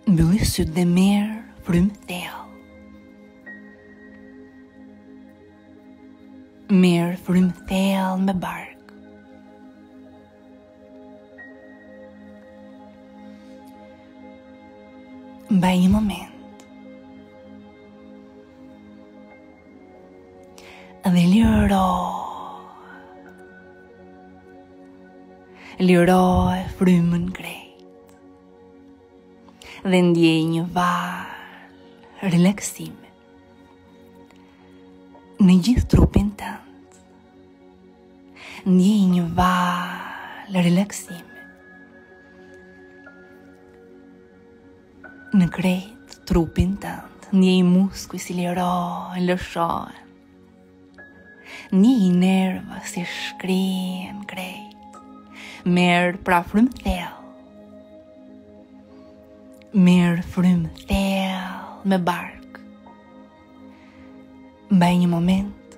Mbylli sytë dhe merë frymë thellë. Merë frymë thellë me bark. Mbaj një moment. Dhe liro e frymën krejt. Dhe ndjej një valë relaksime në gjithë trupin tënd. Ndjej një valë relaksime në krejt trupin tënd. Ndjej muskuj si lirohen, lëshohen. Ndjej nerva si shkrihen krejt. Merë pra frymë thellë. Merë frymë thellë me bark. Mbaj një moment.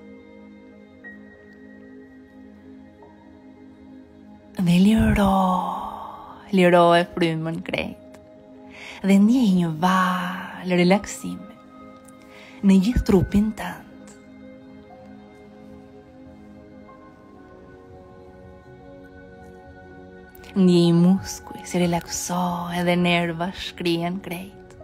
Dhe liro e frymën krejt. Dhe ndjej një valë relaksime në gjithë trupin tënd. Ndjej muskuj si relaksohen edhe nerva shkrihen krejt.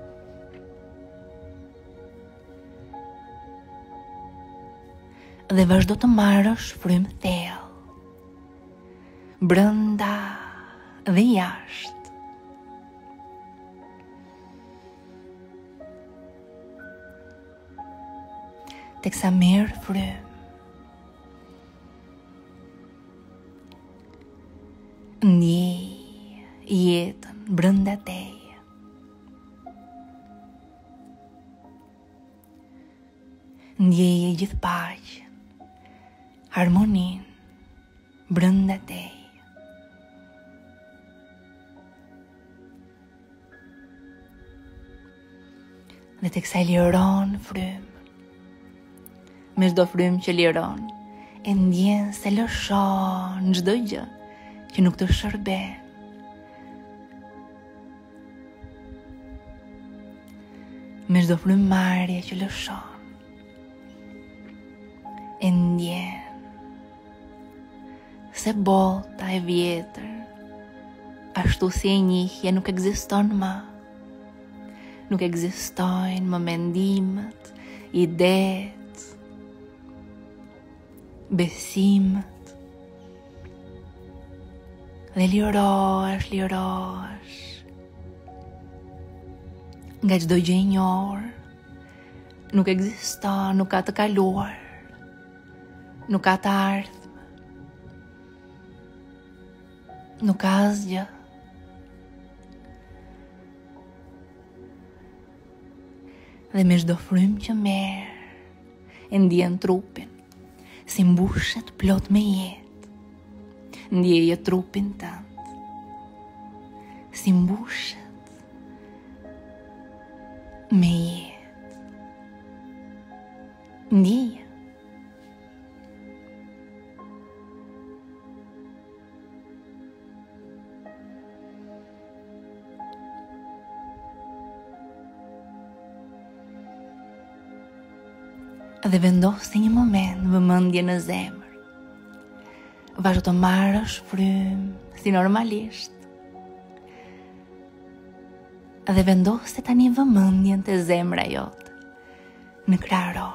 Dhe vazhdo të marrësh frymë thellë, brenda dhe jashtë. Teksa merr frymë, ndjej jetën brenda teje. Ndjeje gjithë paqen, harmonin brenda teje. Dhe teksa liron frymën, me çdo frymë që liron, e ndjen se lëshon çdo gjë që nuk të shërben. Me çdo frymëmarrje që lëshon, e ndjen se bota e vjetër, ashtu si e njihje, nuk ekziston më. Nuk ekzistojnë më mendimet, idetë, besimet. Dhe lirohesh nga çdo gjë e njohur. Nuk ekziston, nuk ka të kaluar, nuk ka të ardhmë, nuk ka asgjë. Dhe me çdo frymë që merr, e ndjen trupin si mbushet plot me jetë. Ndjeje trupin tënd si mbushet me jetë. Ndjeje. Dhe vendos një moment vëmendje në zemër. Vazhdo të marrësh frymë si normalisht. Dhe vendose tani vëmendjen te zemra jote në krahëror.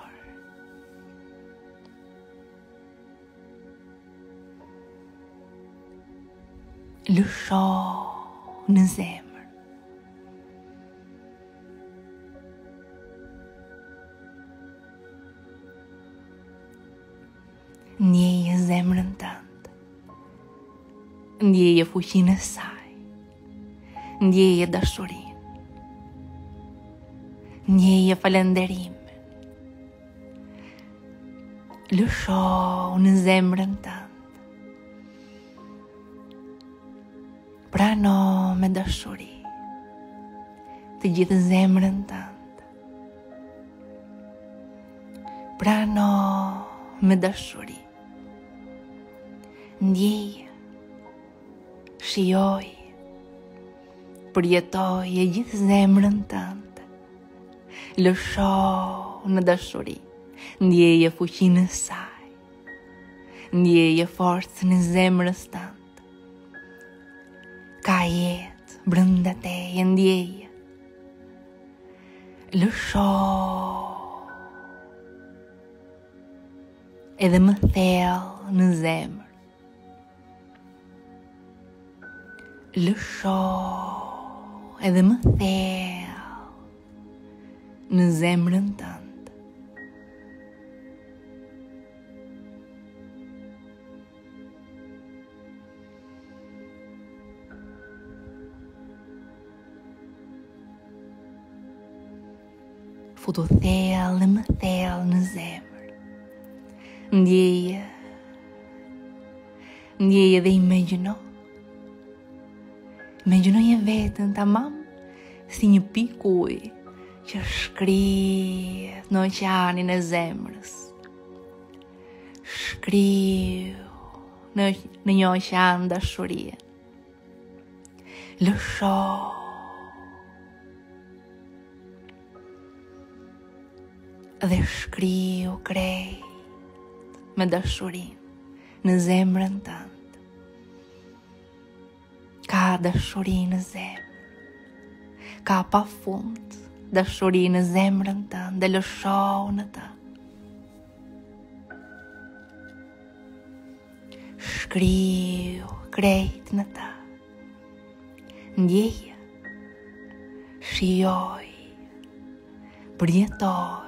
Lësho në zemër. Ndjeje zemrën tënde. Ndjeje fuqinë e saj. Ndjeje dashurinë. Ndjeje falënderimin. Lësho në zemrën tënde. Prano me dashuri të gjithë zemrën tënde. Prano me dashuri. Ndjeje, shijoj përjetoj e gjithë zemrën tënde. Lësho në dashuri, ndjeje fuqinë e saj, ndjeje forcën e zemrës tënde. Ka jetë brënda teje, ndjeje. Lësho edhe më thellë në zemër. Lësho edhe më thellë në zemrën tënde. Futu thellë dhe më thellë në zemër. Ndjeje dhe imagjino. Imagjinoje vetën tamam si një pikë ujë që shkrihet në oqeanin e zemrës. Shkriu në një oqean dashurie. Lësho dhe shkriu krejt me dashurinë në zemrën tënde. Ka dashuri në zemrë, ka pa fund dashuri në zemrën tënde. Lësho në të. Shkriu krejt në të. Ndjeje, shijoj, përjetoj.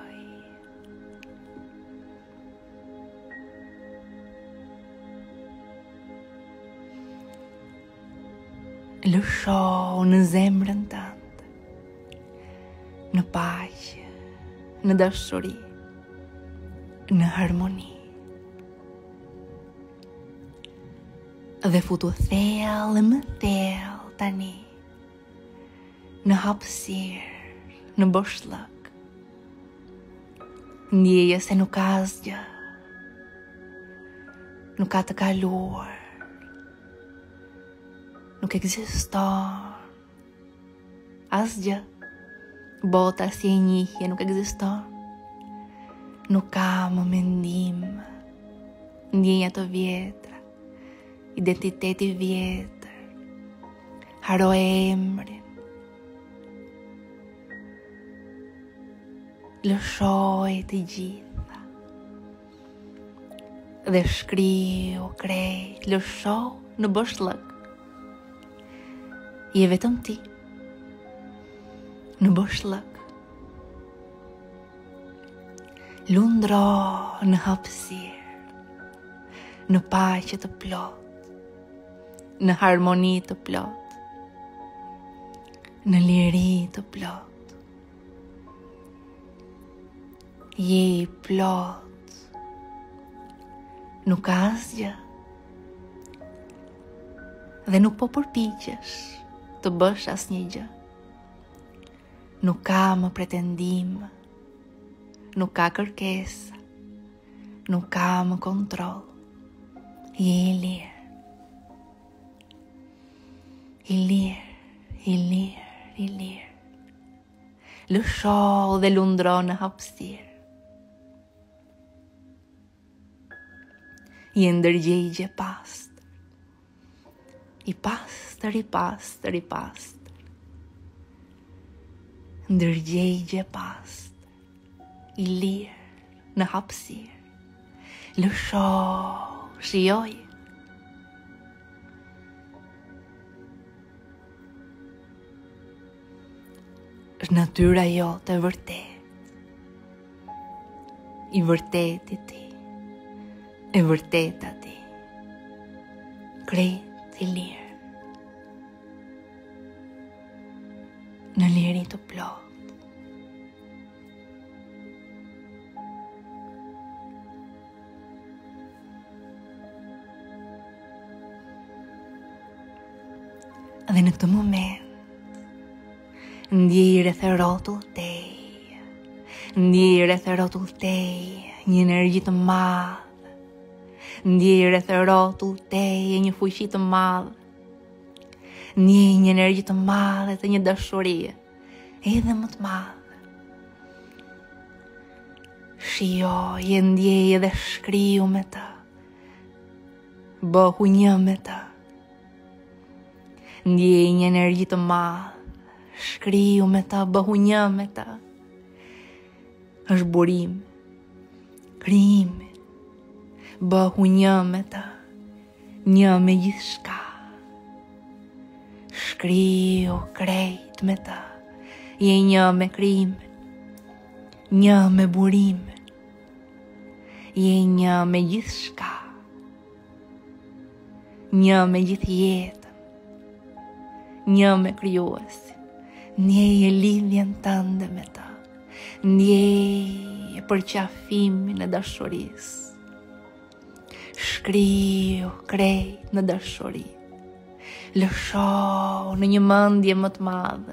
Lësho në zemrën tënde, në paqe, në dashuri, në harmoni. Dhe futu thellë më thellë tani në hapësirë, në boshllëk. Ndjeje se nuk ka asgjë, nuk ka të kaluar, nuk ekziston asgjë. Bota si e njihje nuk ekziston. Nuk ka më mendim, ndjenja të vjetra, identiteti vjetër, haro emrin. Lëshoj të gjitha dhe shkriu krejt. Lësho në boshllëk. Je vetëm ti në boshllëk. Lundro në hapësirë, në paqe të plot, në harmoni të plot, në liri të plot. Je i plot, nuk ka asgjë dhe nuk po përpiqesh të bësh asnjë gjë. Nuk ka më pretendim, nuk ka kërkesa, nuk ka më kontroll. Je i lirë. I lirë, i lirë, i lirë. Lësho dhe lundro në hapësirë. Je ndërgjegje pastër. I pastër, i pastër, i pastër. Ndërgjegje pastër. I lirë në hapësirë. Lësho, shijoj. Është natyra jote vërtet. I vërteti ti. E vërteta ti. Krejt i lirë. Në liri të plot. Dhe në këtë moment ndjej rreth rrotull teje. Ndjej rreth rrotull teje një energji të madhe. Ndjej rreth rrotull teje një fuqi të madhe. Ndjej një energji të madhe të një dashurie, edhe më të madhe. Shijoj e ndjej edhe shkriu me të. Bëhu një me të. Ndjej një energji të madhe, shkriu me të, bëhu një me të. Është burim, krijimi, bëhu një me të, një me gjithçka. Shkriu krejt me të, je një me krijimin, një me burimin, je një me gjithçka, një me gjithë jetën, një me krijuesin. Ndjeje lidhjen tënde me të, ndjeje përqafimin e dashurisë. Shkriu krejt në dashuri, lësho në një mendje më të madhe.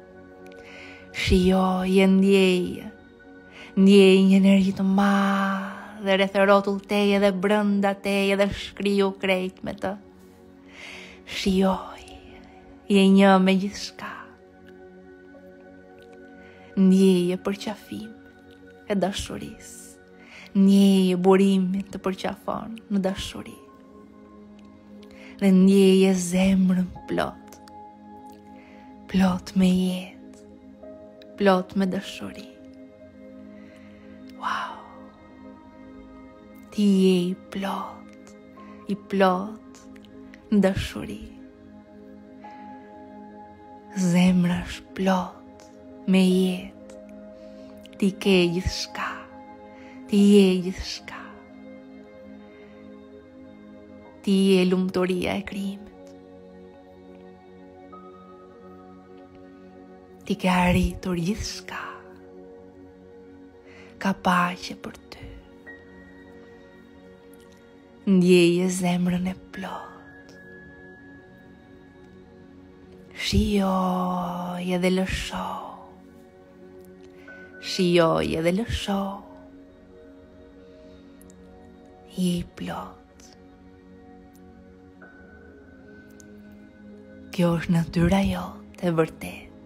Shijoje, ndjeje një energji të madhe rreth rrotull teje dhe brenda teje dhe shkriu krejt me të. Shijoje, je një me gjithçka. Ndjeje përqafim e dashurisë. Ndjeje burimin të përqafon në dashuri. Dhe ndjeje zemrën plot. Plot me jetë. Plot me dashuri. Wow. Ti je i plot në dashuri. Zemra është plot me jetë. Ti ke gjithçka. Ti je gjithçka. Ti je lumturia e krijimit. Ti ke arritur gjithçka. Ka paqe për ty. Ndjeje zemrën e plot. Shijoj edhe lësho. Shijoj edhe lësho. Je i plot. Kjo është natyra jote e vërtet.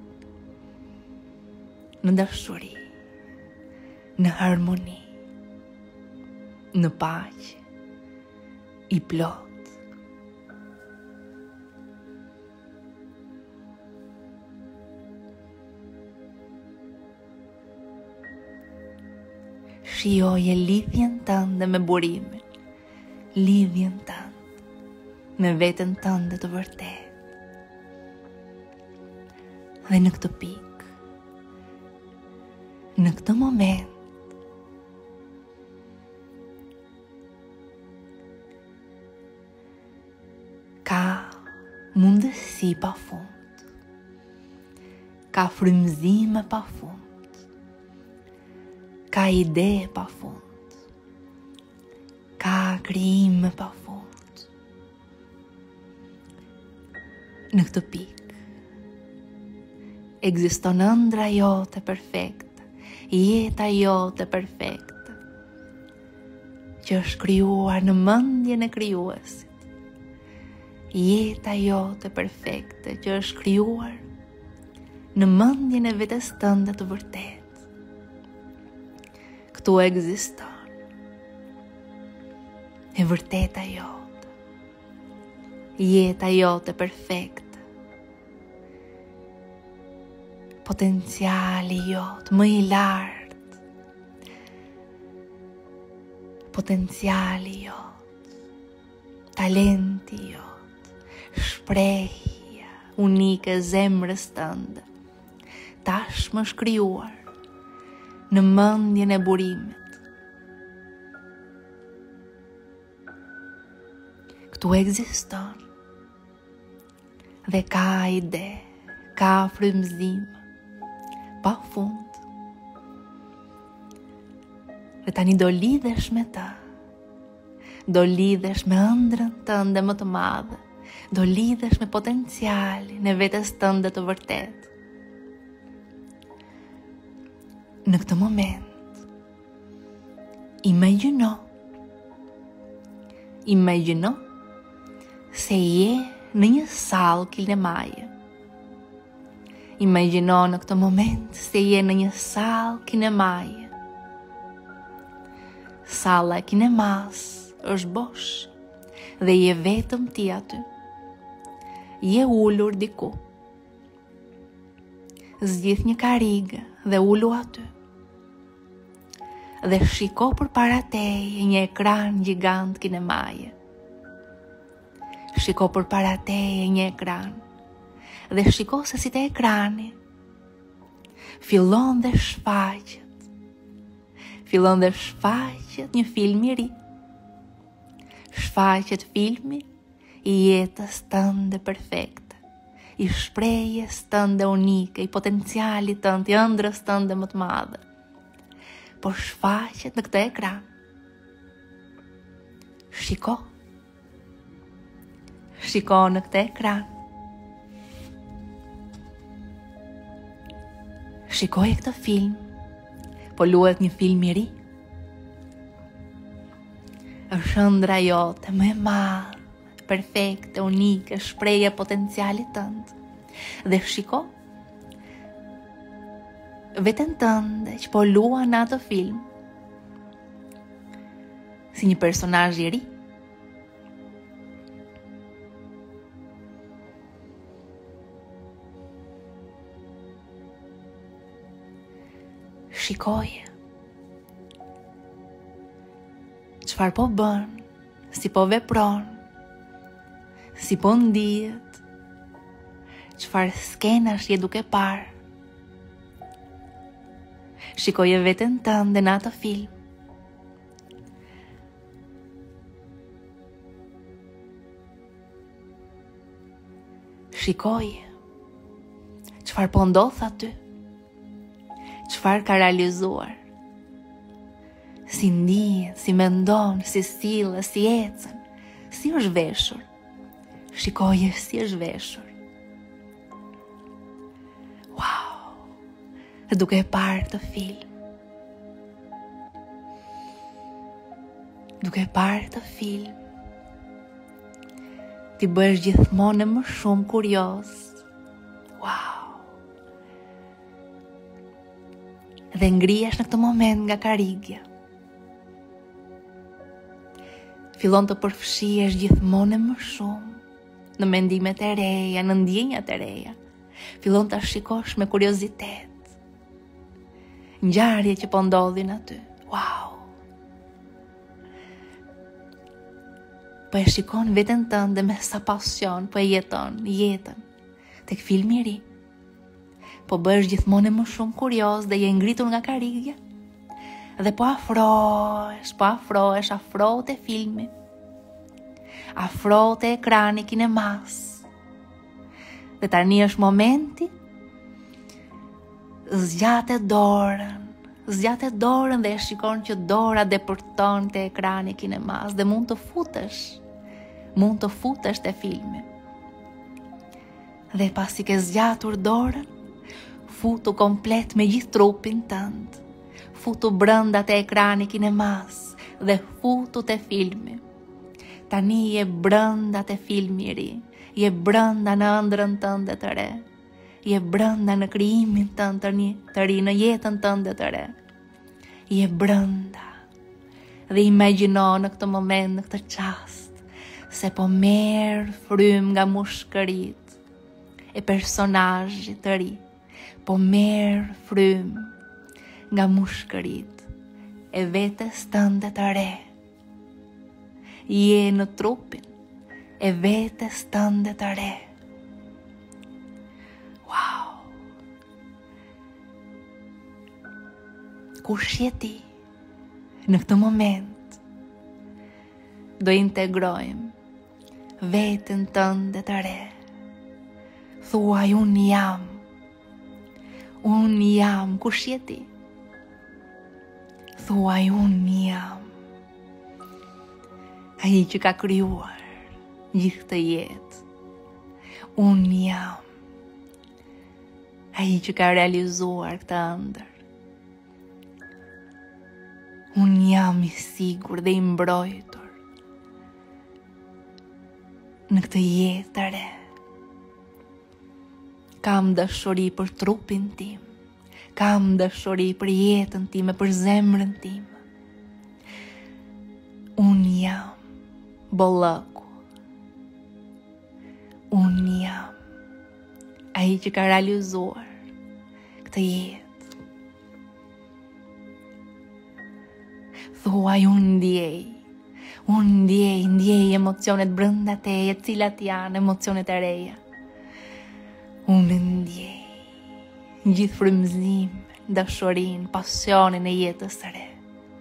Në dashuri, në harmoni, në paqe, i plot. Shijoje lidhjen tënde me burimin, lidhjen tënde me veten tënde të vërtet. Dhe në këtë pikë, në këtë moment, ka mundësi pa fund, ka frymëzime pa fund, ka ide pa fund, ka krijime pa fund. Në këtë pikë, ekziston ëndra jote perfekte, jeta jote perfekte, që është krijuar në mendjen e krijuesit. Jeta jote perfekte që është krijuar në mendjen e vetes tënde të vërtet. Këtu ekziston e vërteta jote, jeta jote perfekte, potenciali jot më i lartë, potenciali jot, talenti jot, shprehja unike e zemrës tënde, tashmë është krijuar në mendjen e burimit. Këtu ekziston dhe ka ide, ka frymëzim pa fund. Dhe tani do lidhesh me ta. Do lidhesh me ëndrrën tënde më të madhe. Do lidhesh me potencialin e vetes tënde të vërtet. Në këtë moment, imagjino se je në një sallë kinemaje. Imagjino në këtë moment se je në një sallë kinemaje. Salla e kinemas është bosh dhe je vetëm ti aty. Je ullur diku. Zgjidh një karigë dhe ullu aty. Dhe shiko përpara teje një ekran gjigant kinemaje. Shiko përpara teje një ekran. Dhe shiko se si te ekrani fillon dhe shfaqet. Fillon dhe shfaqet një film i ri. Shfaqet filmi i jetës tënde perfekte, i shprehjes tënde unike, i potencialit tënd, i ëndrrës tënde më të madhe. Por shfaqet në këtë ekran. Shiko. Shiko në këtë ekran. Shikoj këtë film. Po luhet një film i ri. Është ëndra jote më e madhe, perfekte, unike, shprehje potencialit tënd. Dhe shiko veten tënde që po luan në atë film si një personazh i ri. Shikoje çfarë po bën, si po vepron, si po ndihet, çfarë skenash je duke parë. Shikoje veten tënde në atë film. Shikoje çfarë po ndodh aty. Çfarë ka realizuar. Si ndihet, si mendon, si sillet, si ecën, si është veshur. Shikoje si është veshur. Duke e parë këtë film. Duke e parë këtë film. Ti bëhesh gjithmonë më shumë kurioz. Wow. Dhe ngrihesh në këtë moment nga karigja. Fillon të përfshihesh gjithmonë më shumë në mendimet e reja, në ndjenjat e reja. Fillon ta shikosh me kuriozitet. Ngjarje që po ndodhin aty. Wow. Po e shikon veten tënde me sa pasion, po e jeton jetën tek filmi i ri. Po bëhesh gjithmonë më shumë kurioz dhe je ngritur nga karigja. Dhe po afrohesh te filmi. Afro te ekrani kinemas. Dhe tani është momenti. Zgjate dorën dhe e shikon që dora depërton te ekrani kinemas dhe mund të futesh te filmi. Dhe pasi ke zgjatur dorën, futu komplet me gjithë trupin tënd. Futu brenda te ekrani kinemas dhe futu te filmi. Tani je brenda te filmi i ri, je brenda në ëndrrën tënde të re. Je brenda në krijimin tënd të ri, në jetën tënde të re. Je brenda. Dhe imagjino në këtë moment, në këtë çast, se po merr frymë nga mushkërit e personazhit të ri. Po merr frymë nga mushkërit e vetes tënde të re. Je në trupin e vetes tënde të re. Kush je ti në këtë moment? Do integrojmë veten tënde të re. Thuaj unë jam. Unë jam. Kush je ti? Thuaj unë jam. Ai që ka krijuar gjithë këtë jetë. Unë jam. Ai që ka realizuar këtë ëndër. Unë jam i sigur dhe i mbrojtur në këtë jetë të re. Kam dashuri për trupin tim, kam dashuri për jetën time, për zemrën time. Unë jam bollëku, unë jam ai që ka realizuar këtë jetë. Thuaj unë ndjej emocionet brenda teje, cilat janë emocionet e reja. Unë ndjej gjithë frymëzim, dashurin, pasionin e jetës së re.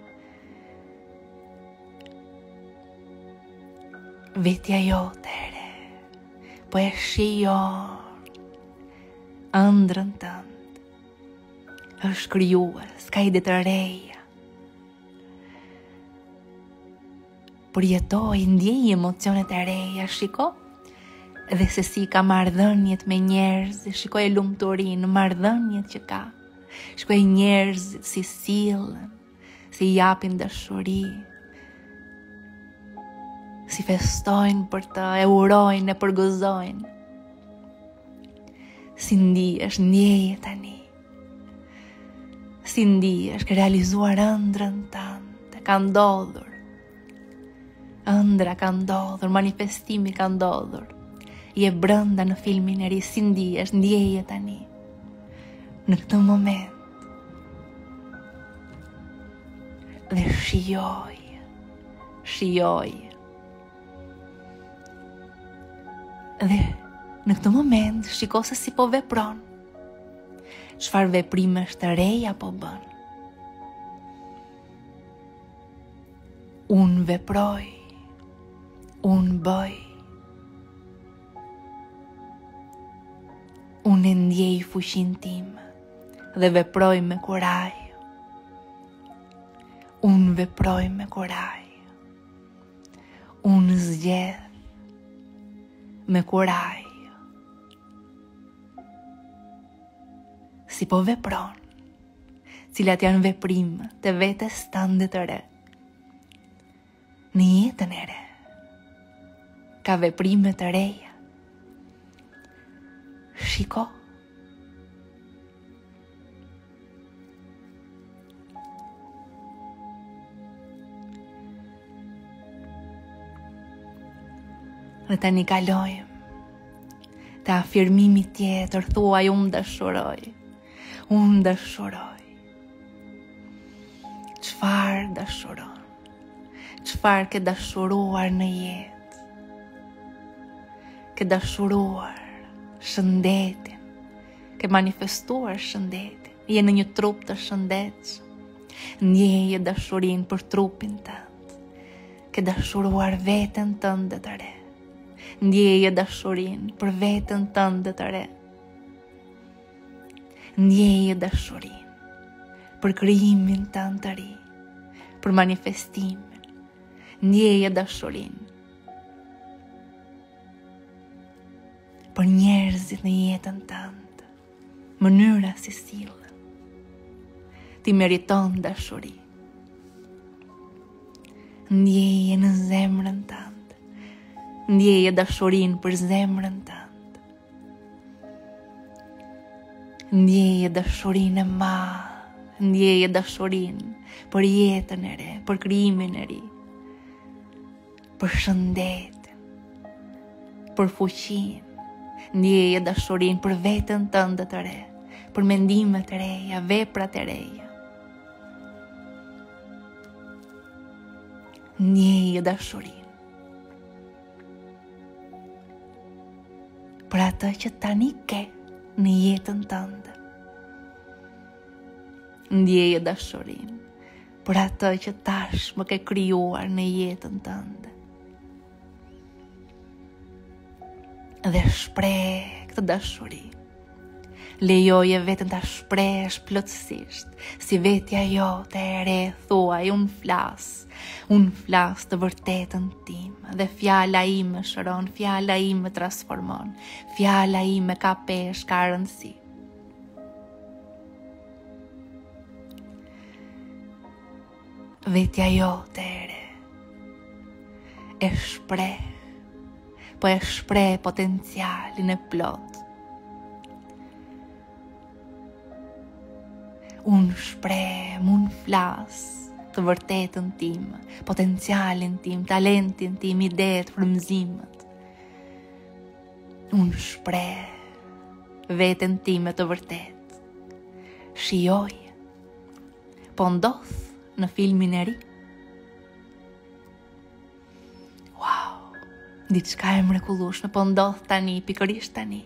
Vetja jote e re, po e shijon ëndrrën tënd, është krijuar, s'ka ide të reja. Përjetoj, ndjej emocionet e reja, shiko dhe se si ka marrëdhëniet me njerëz, shikoj lumturinë, marrëdhëniet që ka. Shikoj njerëzit si sillen, si japin dashuri, si festojnë për të, e urojnë, e përgëzojnë. Si ndihesh, ndjeje tani. Si ndihesh, ke realizuar ëndrrën tënde, ka ndodhur. Ëndra ka ndodhur, manifestimi ka ndodhur. Je brenda në filmin e ri, si ndihesh, ndjeje tani. Në këtë moment. Dhe shijoj. Dhe në këtë moment shiko se si po vepron. Çfarë veprimesh të reja po bën. Unë veproj. Unë bëj. Unë ndjej fuqinë time dhe veproj me kuraj. Unë veproj me kuraj. Unë zgjedh me kuraj. Si po vepron, cilat janë veprime të vetes tënde të re. Në jetën e re, ka veprime të reja. Shiko. Dhe tani kalojmë te afirmimi tjetër, thuaj unë dashuroj. Unë dashuroj. Çfarë dashuron? Çfarë ke dashuruar në jetë? Ke dashuruar shëndetin, ke manifestuar shëndetin, je në një trup të shëndetshëm, ndjeje dashurinë për trupin tënd, ke dashuruar veten tënde të re, ndjeje dashurinë për veten tënde të re, ndjeje dashurinë për krijimin tënd të ri, për manifestimin, ndjeje dashurinë për njerëzit në jetën tënde, mënyra si sillen. Ti meriton dashuri. Ndjeje në zemrën tënde. Ndjeje dashurinë për zemrën tënde. Ndjeje dashurinë e madhe. Ndjeje dashurinë për jetën e re, për krijimin e ri, për shëndetin, për fuqinë. Ndjeje dashurinë për veten tënde të re, për mendimet e reja, veprat e reja. Ndjeje dashurinë për atë që tani ke në jetën tënde. Ndjeje dashurinë për atë që tash më ke krijuar në jetën tënde. Dhe shpreh këtë dashuri. Lejoje veten ta shprehësh plotësisht, si vetja jote e re, thuaj unë flas të vërtetën time, dhe fjala ime shëron, fjala ime transformon, fjala ime ka peshë, ka rëndësi. Vetja jote e re e shpreh po e shpreh potencialin e plot. Unë shpreh, unë flas të vërtetën tim, potencialin tim, talentin tim, idetë, frymëzimet. Unë shpreh veten time të vërtet. Shijoj, po ndodh në filmin e ri. Wow, diçka e mrekullueshme po ndodh tani, pikërisht tani.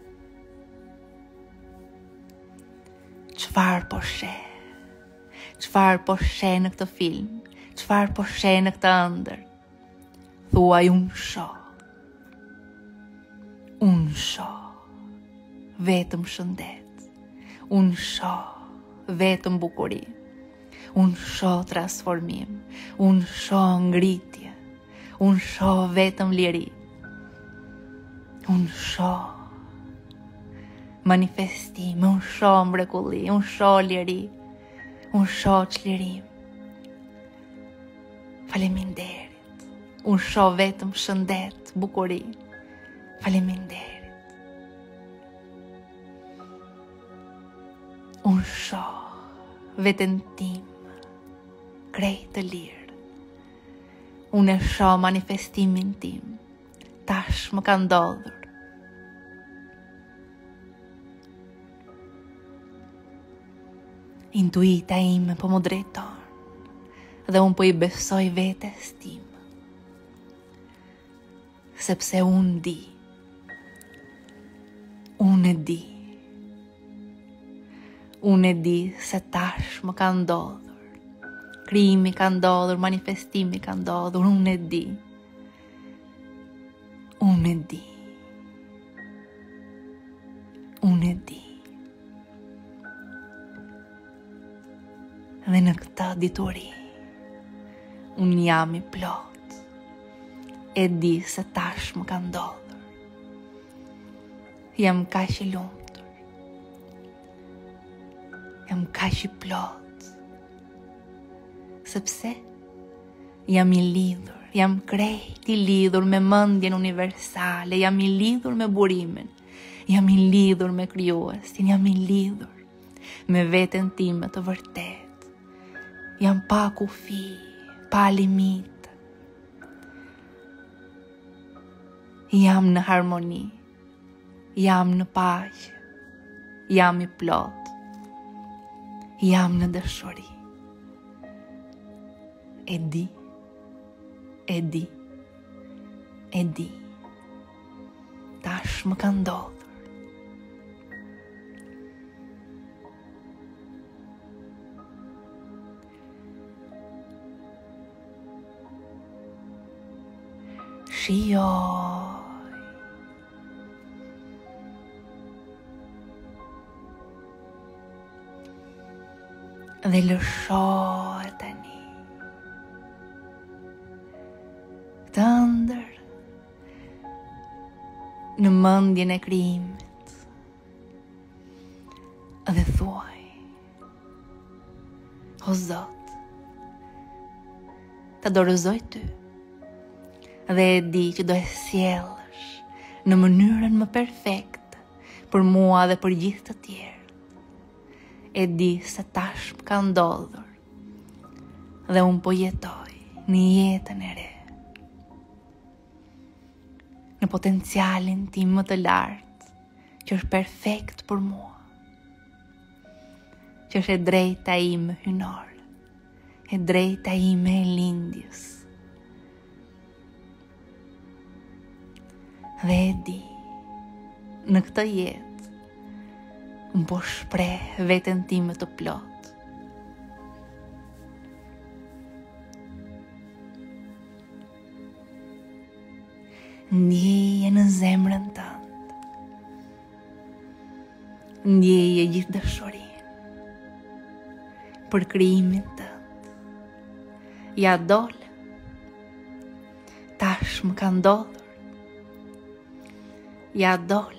Çfarë po sheh? Çfarë po sheh në këtë film? Çfarë po sheh në këtë ëndër? Thuaj unë shoh. Unë shoh vetëm shëndet. Unë shoh vetëm bukuri. Unë shoh transformim. Unë shoh ngritje. Unë shoh vetëm liri. Unë shoh manifestim, unë shoh mrekulli, unë shoh liri, unë shoh çlirim. Faleminderit. Unë shoh vetëm shëndet, bukuri. Faleminderit. Unë shoh veten tim, krejt të lirë. Unë e shoh manifestimin tim, tash më ka ndodhur. Intuita ime po më drejton dhe unë po i besoj vetes tim. Sepse unë di. Unë e di. Unë e di se tash më ka ndodhur. Krijimi ka ndodhur, manifestimi ka ndodhur, unë e di. Unë e di. Unë e di. Dhe në këta dituri, unë jam i plot. E di se tash më ka ndodhur. Jam kaq i lumtur. Jam kaq i plot. Sepse jam i lidhur, jam krejt i lidhur me mendjen universale, jam i lidhur me burimin, jam i lidhur me krijuesin, jam i lidhur me veten time të vërtet. Jam pa kufi, pa limit. Jam në harmoni. Jam në paqe. Jam i plot. Jam në dëshuri. E di. E di. E di. Tash më ka ndodhur. Shijoj. Dhe lëshoj tani. Këtë ëndër në mendjen e krijimit. Dhe thuaj: O Zot, të dorëzoj ty. Dhe e di që do e sjellësh në mënyrën më perfekte për mua dhe për gjithë të tjerë. E di se tash më ka ndodhur dhe unë po jetoj në jetën e re. Në potencialin tim më të lartë, që është perfekt për mua. Që është e drejta ime hynore, e drejta ime e lindjes. Dhe e di, në këtë jetë, unë po shpreh veten time të plot. Ndjeje në zemrën tënde. Ndjeje gjithë dëshurinë për krijimin tënd. Ja dol. Tash më ka ndodhur. Ja dol.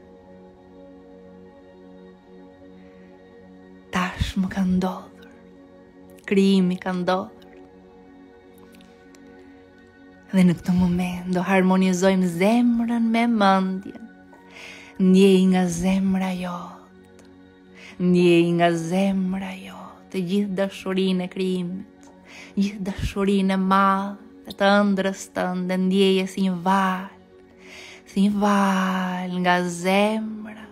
Tash më ka ndodhur. Krijimi ka ndodhur. Dhe në këtë moment do harmonizojmë zemrën me mendjen. Ndjej nga zemra jote, ndjej nga zemra jote gjithë dashurinë e krijimit, gjithë dashurinë e madhe të ëndrrës tënde, ndjeje si një val nga zemra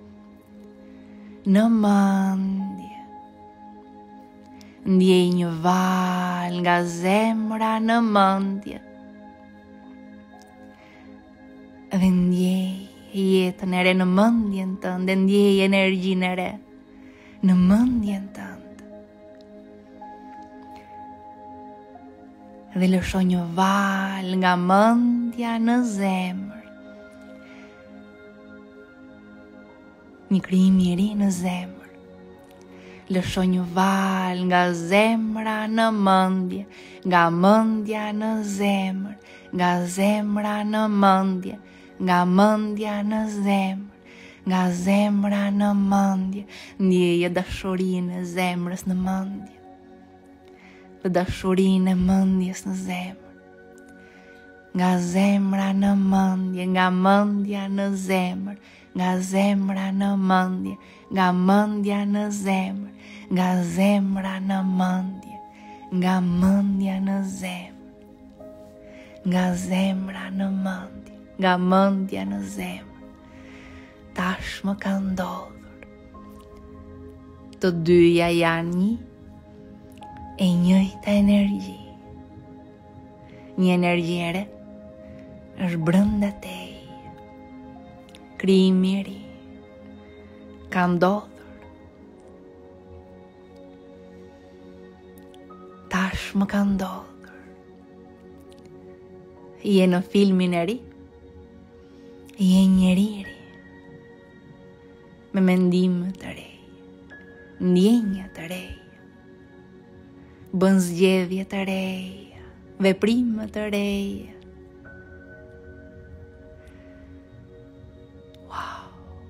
në mendje. Ndjej një val nga zemra në mendje. Dhe ndjej jetën e re në mendjen tënde, ndjej energjinë e re në mendjen tënde. Dhe lësho një val nga mendja në zemër. Një krijim i ri në zemër. Lësho një val nga zemra në mendje, nga mendja në zemër, nga zemra në mendje, nga mendja në zemër, nga zemra në mendje. Ndjeje dashurinë e zemrës në mendje, dhe dashurinë e mendjes në zemër. Nga zemra në mendje, nga mendja në zemër, nga zemra në mendje, nga mendja në zemër, nga zemra në mendje, nga mendja në zemër, nga zemra në mendje, nga mendja në zemër. Tashmë ka ndodhur. Të dyja janë një e njëjta energji. Një energji e re është brenda teje. Krijimi i ri ka ndodhur. Tashmë ka ndodhur. Je në filmin e ri. Je njeri i ri, me mendime të reja, ndjenja të reja, bën zgjedhje të reja, veprime të reja. Wow!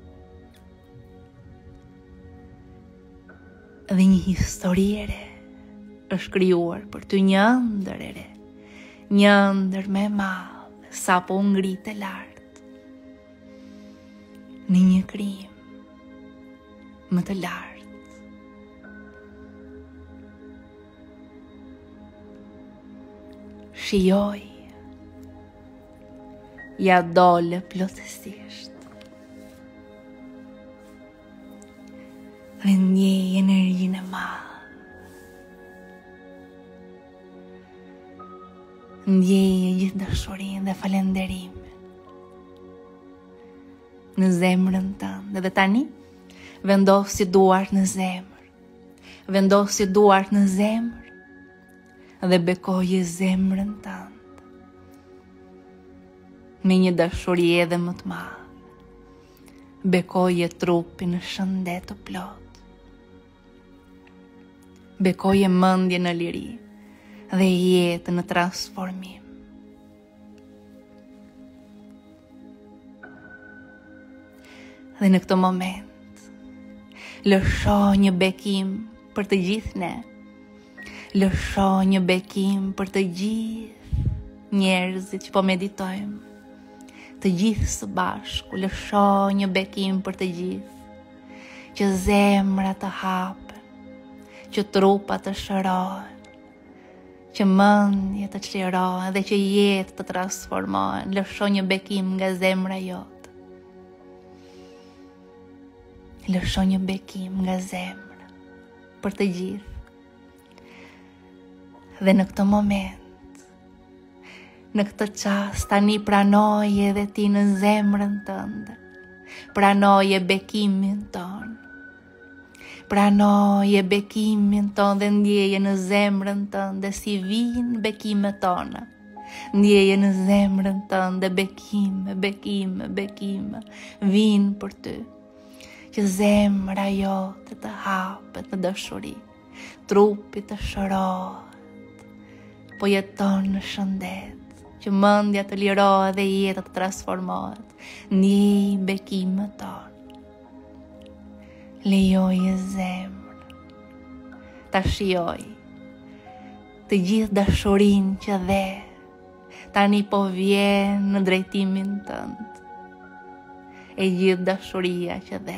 Dhe një histori e re është krijuar për ty, një ëndër e re, një ëndër më e madhe sa po ngritet lart në një krijim më të lartë. Shijoj, ja dole plotësisht. Dhe ndjej energjinë e madhe. Ndjej gjithë dashurinë dhe falënderimin në zemrën tënde. Dhe tani vendosi duart në zemër. Vendosi duart në zemër dhe bekoje zemrën tënde me një dashuri edhe më të madhe. Bekoje trupin në shëndet të plot. Bekoje mendjen në liri dhe jetën në transformim. Dhe në këtë moment, lësho një bekim për të gjithë ne. Lësho një bekim për të gjithë njerëzit që po meditojmë. Të gjithë së bashku, lësho një bekim për të gjithë. Që zemra të hapen, që trupa të shërohen, që mendje të çlirohen dhe që jetë të transformohen. Lësho një bekim nga zemra jote. Lësho një bekim nga zemra për të gjithë. Dhe në këtë moment, në këtë çast, tani pranoje edhe ti në zemrën tënde. Pranoje bekimin ton. Pranoje bekimin ton dhe ndjeje në zemrën tënde si vijnë bekimet tona. Ndjeje në zemrën tënde bekime, bekime, bekime vijnë për ty. Që zemra jote të hapet në dashuri, trupi të shërohet, po jeton në shëndet, që mendja të lirohet dhe jeta të transformohet. Ndjej bekimet tonë. Lejoje zemrën ta shijoj të gjithë dashurinë që dhe Tani po vjen në drejtimin tënd. E gjithë dashuria që dhe.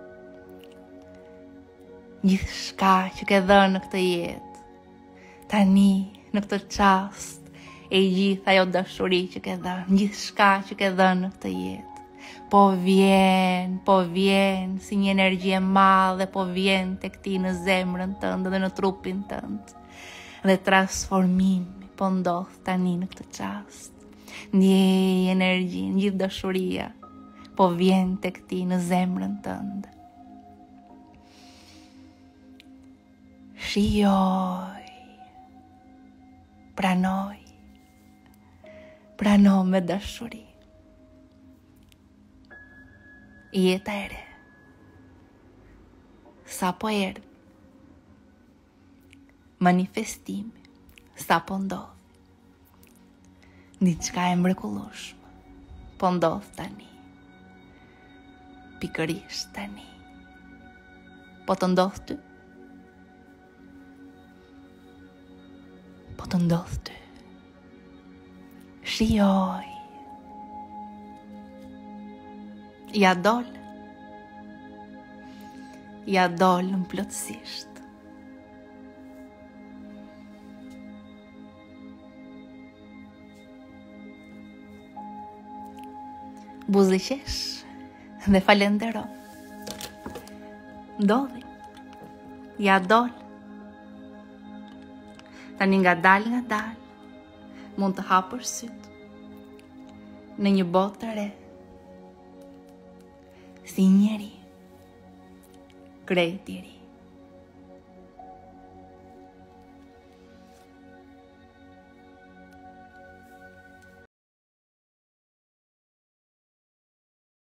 Gjithë shka që ke dhënë në këtë jetë. Tani, në këtë qast, e gjithë ajo dashuri që ke dhënë. Gjithë shka që ke dhënë në këtë jetë. Po vjen, si një energji e madhe, po vjen të këti në zemrën tëndë dhe në trupin tëndë. Dhe transformimi po ndodh tani në këtë qast. Ndjej energjin, gjithë dashuria, po vjen të këti në zemrën tëndë. Shijoj, pranoj, prano me dashuri. Jeta e re, sa po erdhi, manifestimi, sa po ndodh, diçka e mrekullueshme, po ndodh tani, pikërisht tani, po të ndodh ty, po të ndodh ty, shijoj, ja dol në plotësisht. Buzëqesh dhe falendero. Ndodhi, ja dol. Tani nga dal, mund të hapër syt në një botë të re. Si njeri, krejt i ri.